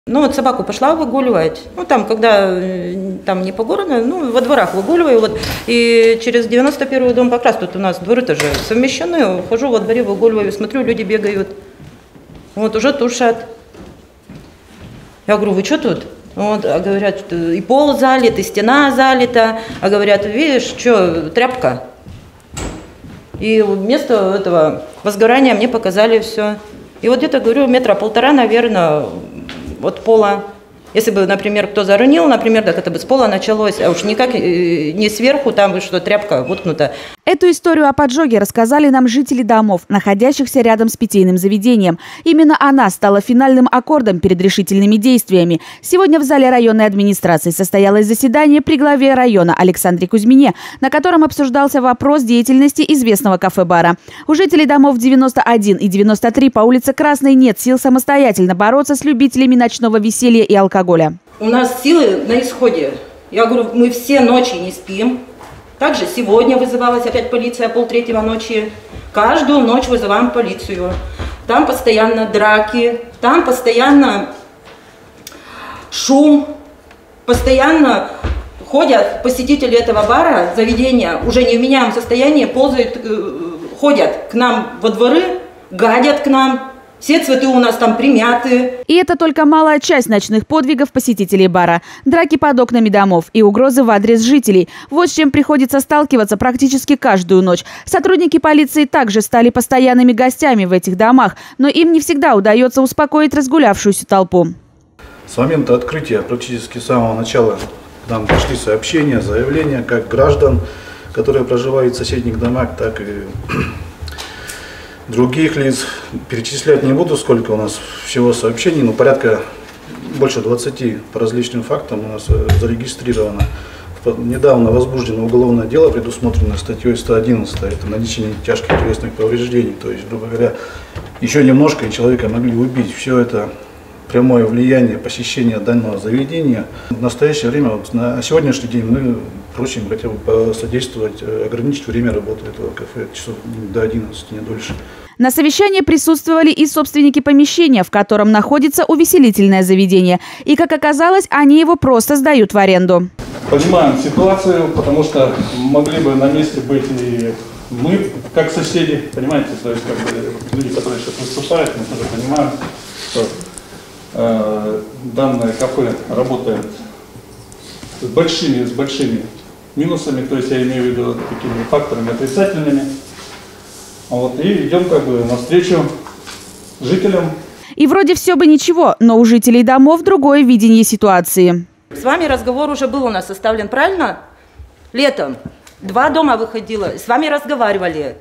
Ну вот собаку пошла выгуливать, ну там, когда там не по городу, ну во дворах выгуливаю, вот, и через 91-й дом как раз тут у нас дворы тоже совмещены, хожу во дворе, выгуливаю, смотрю, люди бегают, вот уже тушат. Я говорю, вы что тут? Вот, а говорят, и пол залит, и стена залита, а говорят, видишь, что, тряпка. И вместо этого возгорания мне показали все. И вот где-то, говорю, 1,5 метра, наверное, от пола. Если бы, например, кто заронил, например, так это бы с пола началось, а уж никак не сверху, там что тряпка воткнута. Эту историю о поджоге рассказали нам жители домов, находящихся рядом с питейным заведением. Именно она стала финальным аккордом перед решительными действиями. Сегодня в зале районной администрации состоялось заседание при главе района Александре Кузьмине, на котором обсуждался вопрос деятельности известного кафе-бара. У жителей домов 91 и 93 по улице Красной нет сил самостоятельно бороться с любителями ночного веселья и алкоголя. У нас силы на исходе. Я говорю, мы все ночи не спим. Также сегодня вызывалась опять полиция 2:30 ночи. Каждую ночь вызываем полицию. Там постоянно драки, там постоянно шум, постоянно ходят посетители этого бара, заведения, уже не в меняемом состоянии, ползают, ходят к нам во дворы, гадят к нам. Все цветы у нас там примяты. И это только малая часть ночных подвигов посетителей бара. Драки под окнами домов и угрозы в адрес жителей. Вот с чем приходится сталкиваться практически каждую ночь. Сотрудники полиции также стали постоянными гостями в этих домах, но им не всегда удается успокоить разгулявшуюся толпу. С момента открытия, практически с самого начала, к нам пришли сообщения, заявления как граждан, которые проживают в соседних домах, так и других лиц. Перечислять не буду, сколько у нас всего сообщений, но порядка больше 20 по различным фактам у нас зарегистрировано. Недавно возбуждено уголовное дело, предусмотрено статьей 111, это нанесение тяжких телесных повреждений. То есть, грубо говоря, еще немножко и человека могли убить. Все это прямое влияние посещения данного заведения. В настоящее время, вот на сегодняшний день мы просим хотя бы посодействовать, ограничить время работы этого кафе часов до 11, не дольше. На совещании присутствовали и собственники помещения, в котором находится увеселительное заведение. И, как оказалось, они его просто сдают в аренду. Понимаем ситуацию, потому что могли бы на месте быть и мы, как соседи, понимаете, то есть как бы люди, которые сейчас выступают, мы тоже понимаем, что данное кафе работает с большими минусами, то есть я имею в виду такими факторами отрицательными. Вот, и идем как бы навстречу жителям. И вроде все бы ничего, но у жителей домов другое видение ситуации. С вами разговор уже был у нас составлен, правильно? Летом 2 дома выходило, с вами разговаривали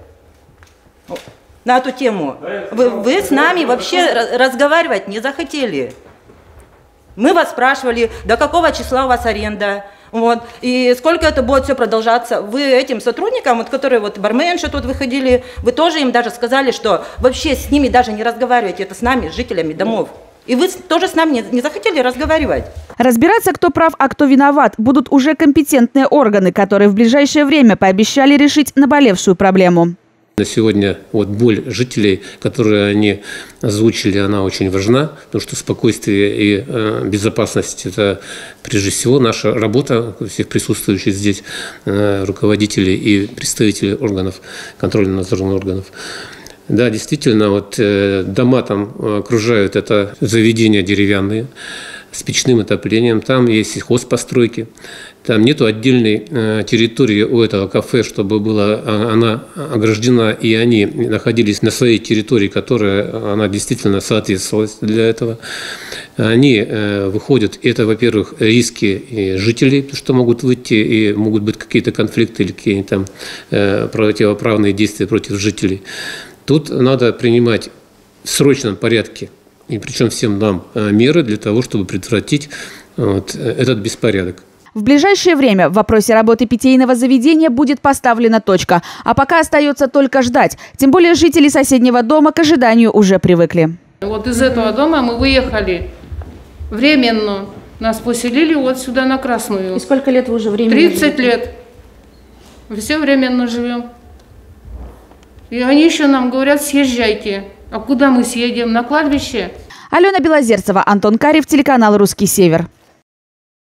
на эту тему. Вы с нами вообще разговаривать не захотели. Мы вас спрашивали, до какого числа у вас аренда, вот, и сколько это будет все продолжаться. Вы этим сотрудникам, вот, которые вот барменши тут выходили, вы тоже им даже сказали, что вообще с ними даже не разговаривайте, это с нами, с жителями домов. И вы тоже с нами не захотели разговаривать. Разбираться, кто прав, а кто виноват, будут уже компетентные органы, которые в ближайшее время пообещали решить наболевшую проблему. На сегодня вот боль жителей, которую они озвучили, она очень важна, потому что спокойствие и безопасность – это прежде всего наша работа, всех присутствующих здесь руководителей и представителей органов, контрольно-надзорных органов. Да, действительно, вот дома там окружают, это заведения деревянные, с печным отоплением, там есть и хозпостройки, там нету отдельной территории у этого кафе, чтобы была она ограждена, и они находились на своей территории, которая она действительно соответствовала для этого. Они выходят, это, во-первых, риски и жителей, потому что могут выйти и могут быть какие-то конфликты или какие-то там противоправные действия против жителей. Тут надо принимать в срочном порядке, и причем всем нам меры для того, чтобы предотвратить вот этот беспорядок. В ближайшее время в вопросе работы питейного заведения будет поставлена точка. А пока остается только ждать. Тем более жители соседнего дома к ожиданию уже привыкли. Вот из этого дома мы выехали временно. Нас поселили вот сюда на Красную. И сколько лет вы уже временно 30 лет. Все временно живем. И они еще нам говорят, съезжайте. А куда мы съедем? На кладбище? Алена Белозерцева, Антон Карев, телеканал «Русский Север».